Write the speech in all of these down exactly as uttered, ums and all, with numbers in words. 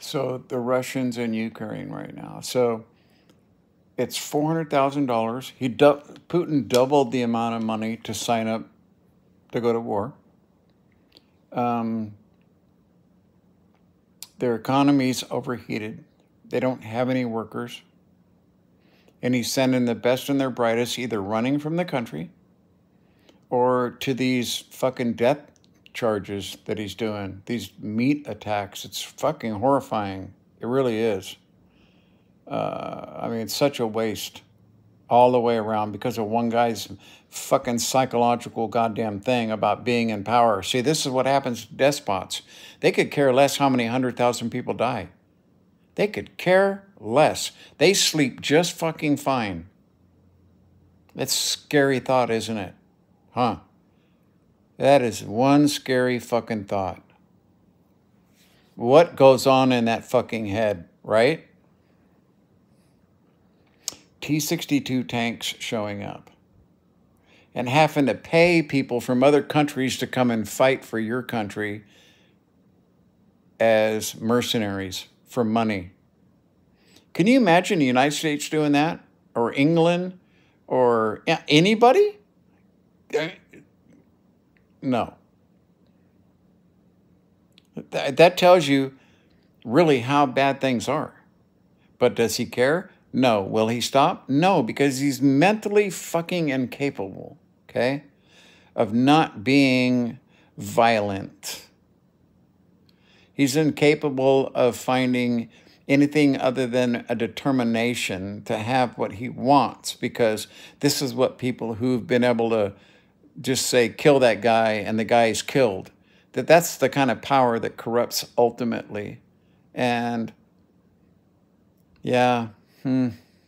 So the Russians in Ukraine right now. So it's four hundred thousand dollars. He du- Putin doubled the amount of money to sign up to go to war. Um, their economy's overheated. They don't have any workers. And he's sending the best and their brightest either running from the country or to these fucking death charges that he's doing, these meat attacks. It's fucking horrifying. It really is. Uh, I mean, it's such a waste all the way around because of one guy's fucking psychological goddamn thing about being in power. See, this is what happens to despots. They could care less how many hundred thousand people die. They could care less. They sleep just fucking fine. That's a scary thought, isn't it? Huh? That is one scary fucking thought. What goes on in that fucking head, right? T sixty-two tanks showing up and having to pay people from other countries to come and fight for your country as mercenaries for money. Can you imagine the United States doing that? Or England? Or anybody? No. That tells you really how bad things are. But does he care? No. Will he stop? No, because he's mentally fucking incapable, okay, of not being violent. He's incapable of finding anything other than a determination to have what he wants, because this is what people who've been able to just say, kill that guy, and the guy is killed. That that's the kind of power that corrupts ultimately. And yeah, hmm.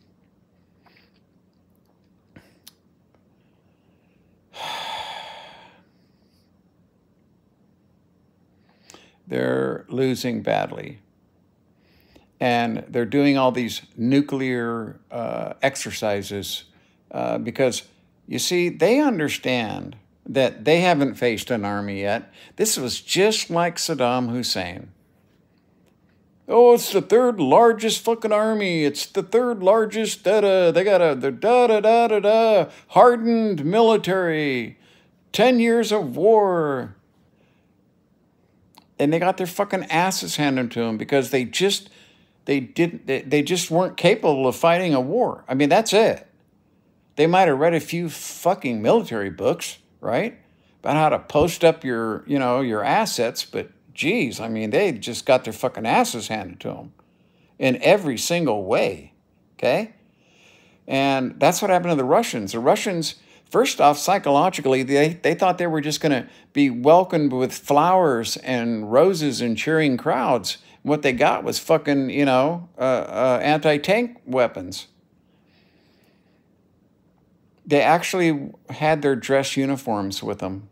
They're losing badly. And they're doing all these nuclear uh, exercises uh, because, you see, they understand that they haven't faced an army yet. This was just like Saddam Hussein. Oh, it's the third largest fucking army. It's the third largest, da-da. They got a the da-da-da-da-da, hardened military, ten years of war. And they got their fucking asses handed to them because they just, they didn't, they, they just weren't capable of fighting a war. I mean, that's it. They might have read a few fucking military books, right? About how to post up your, you know, your assets, but geez, I mean, they just got their fucking asses handed to them in every single way, okay? And that's what happened to the Russians. The Russians, first off, psychologically, they, they thought they were just going to be welcomed with flowers and roses and cheering crowds. What they got was fucking, you know, uh, uh, anti-tank weapons. They actually had their dress uniforms with them.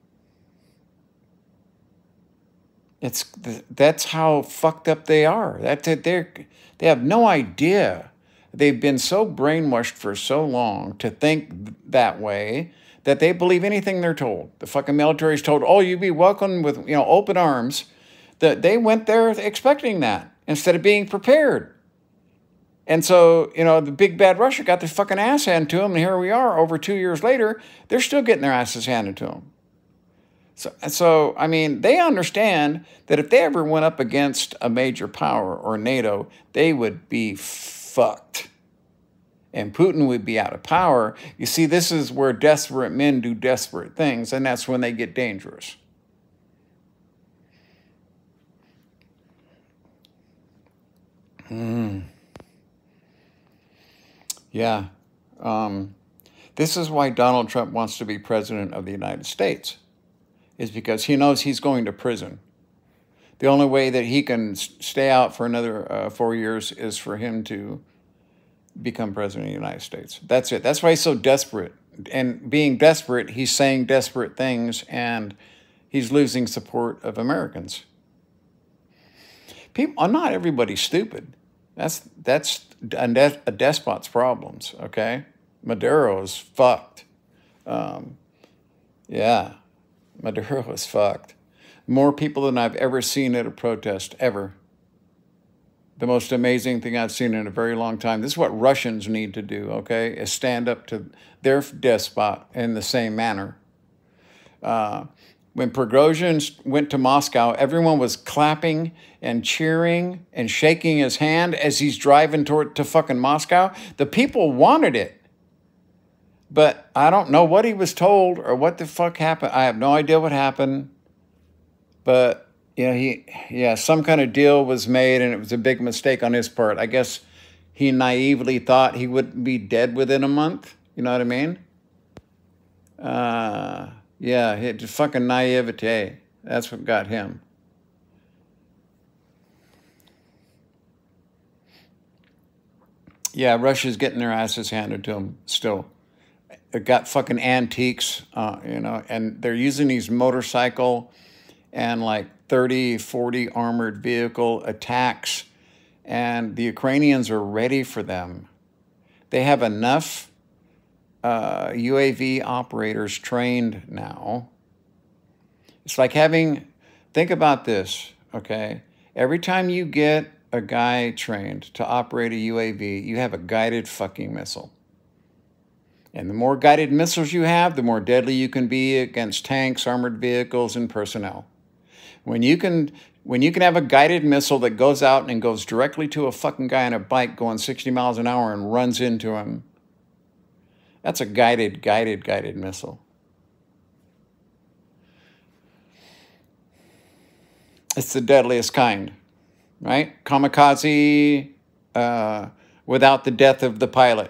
It's that's how fucked up they are. That they they have no idea. They've been so brainwashed for so long to think that way that they believe anything they're told. The fucking military's told, "Oh, you be welcomed with, you know, open arms." That they went there expecting that instead of being prepared. And so, you know, the big bad Russia got their fucking ass handed to them, and here we are over two years later, they're still getting their asses handed to them. So, so, I mean, they understand that if they ever went up against a major power or NATO, they would be fucked. And Putin would be out of power. You see, this is where desperate men do desperate things, and that's when they get dangerous. Hmm. Yeah. Um, this is why Donald Trump wants to be president of the United States, is because he knows he's going to prison. The only way that he can stay out for another uh, four years is for him to become president of the United States. That's it. That's why he's so desperate. And being desperate, he's saying desperate things, and he's losing support of Americans. People, not everybody's stupid. That's that's a, de a despot's problems, okay? Maduro's fucked. Um, yeah, Maduro is fucked. More people than I've ever seen at a protest, ever. the most amazing thing I've seen in a very long time. This is what Russians need to do, okay, is stand up to their despot in the same manner. Uh, when Prigozhin went to Moscow, everyone was clapping and cheering and shaking his hand as he's driving toward to fucking Moscow. The people wanted it. But I don't know what he was told or what the fuck happened. I have no idea what happened. But, you know, he, yeah, some kind of deal was made and it was a big mistake on his part. I guess he naively thought he would be dead within a month. You know what I mean? Uh, yeah, it, fucking naivete. That's what got him. Yeah, Russia's getting their asses handed to them still. They've got fucking antiques, uh, you know, and they're using these motorcycle and like thirty, forty armored vehicle attacks, and the Ukrainians are ready for them. They have enough uh, U A V operators trained now. It's like having, think about this, okay? Every time you get a guy trained to operate a U A V, you have a guided fucking missile. And the more guided missiles you have, the more deadly you can be against tanks, armored vehicles, and personnel. When you can, when you can have a guided missile that goes out and goes directly to a fucking guy on a bike going sixty miles an hour and runs into him, that's a guided, guided, guided missile. It's the deadliest kind, right? Kamikaze uh, without the death of the pilot.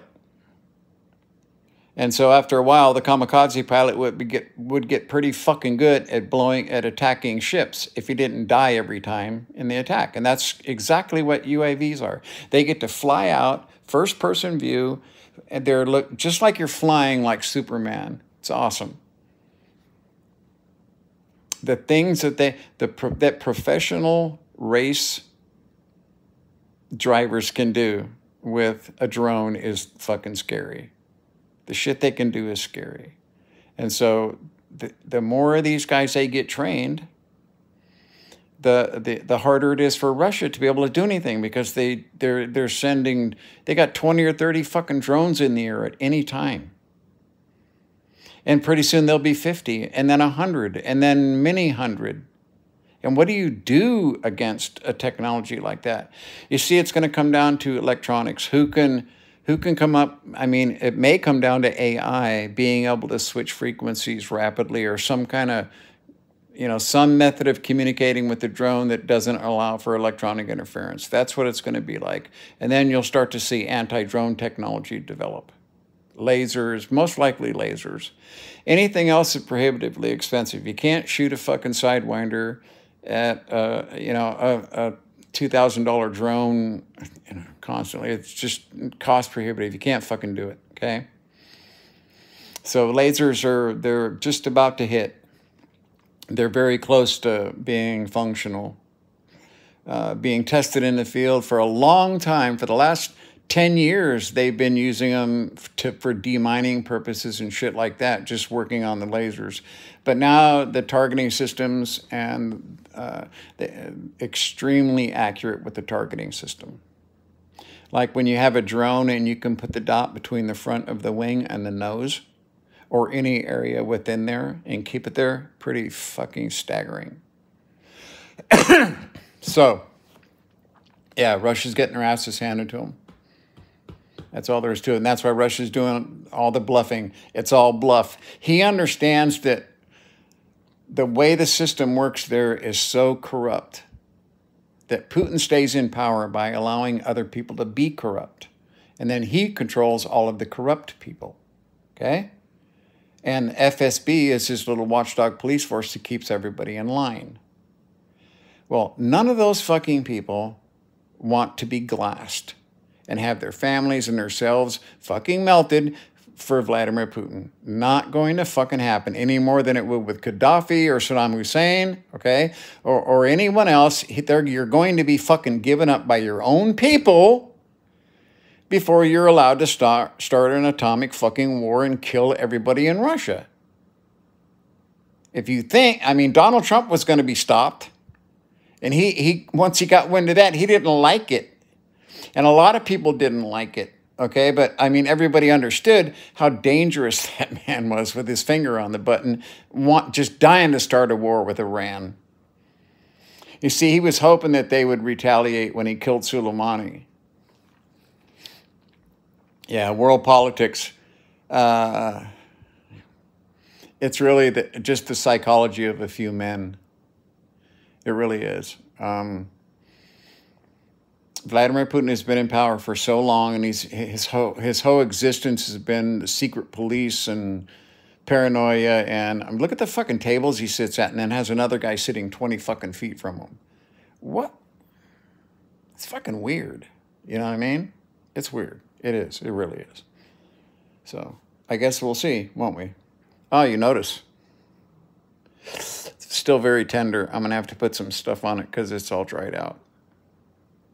And so after a while, the kamikaze pilot would be get would get pretty fucking good at blowing at attacking ships if he didn't die every time in the attack. And that's exactly what U A Vs are. They get to fly out, first person view, and they're look just like you're flying like Superman. It's awesome. The things that they the that professional race drivers can do with a drone is fucking scary. The shit they can do is scary. And so the, the more of these guys they get trained, the, the the harder it is for Russia to be able to do anything, because they, they're, they're sending, they got twenty or thirty fucking drones in the air at any time. And pretty soon there'll be fifty, and then one hundred, and then many hundred. And what do you do against a technology like that? You see, it's going to come down to electronics. Who can... Who can come up, I mean, it may come down to A I being able to switch frequencies rapidly, or some kind of, you know, some method of communicating with the drone that doesn't allow for electronic interference. That's what it's going to be like. And then you'll start to see anti-drone technology develop. Lasers, most likely lasers. Anything else is prohibitively expensive. You can't shoot a fucking Sidewinder at, uh, you know, a, a two thousand dollar drone, you know, constantly. It's just cost prohibitive. You can't fucking do it, okay? So lasers are, they're just about to hit. They're very close to being functional, uh, being tested in the field for a long time. For the last ten years, they've been using them to, for demining purposes and shit like that, just working on the lasers. But now the targeting systems and uh, the, extremely accurate with the targeting system. Like when you have a drone and you can put the dot between the front of the wing and the nose, or any area within there, and keep it there, pretty fucking staggering. So, yeah, Russia's getting their asses handed to them. That's all there is to it. And that's why Russia's doing all the bluffing. It's all bluff. He understands that the way the system works there is so corrupt that Putin stays in power by allowing other people to be corrupt. And then he controls all of the corrupt people, okay? And F S B is his little watchdog police force that keeps everybody in line. Well, none of those fucking people want to be glassed and have their families and themselves fucking melted for Vladimir Putin. Not going to fucking happen any more than it would with Gaddafi or Saddam Hussein, okay? Or, or anyone else. You're going to be fucking given up by your own people before you're allowed to start, start an atomic fucking war and kill everybody in Russia. If you think, I mean, Donald Trump was going to be stopped. And he, he once he got wind of that, he didn't like it. And a lot of people didn't like it, okay? But, I mean, everybody understood how dangerous that man was with his finger on the button, want, just dying to start a war with Iran. You see, he was hoping that they would retaliate when he killed Soleimani. Yeah, world politics. Uh, it's really the, just the psychology of a few men. It really is. Um, Vladimir Putin has been in power for so long, and he's, his, whole, his whole existence has been the secret police and paranoia. And um, look at the fucking tables he sits at and then has another guy sitting twenty fucking feet from him. What? It's fucking weird. You know what I mean? It's weird. It is. It really is. So I guess we'll see, won't we? Oh, you notice. It's still very tender. I'm going to have to put some stuff on it because it's all dried out.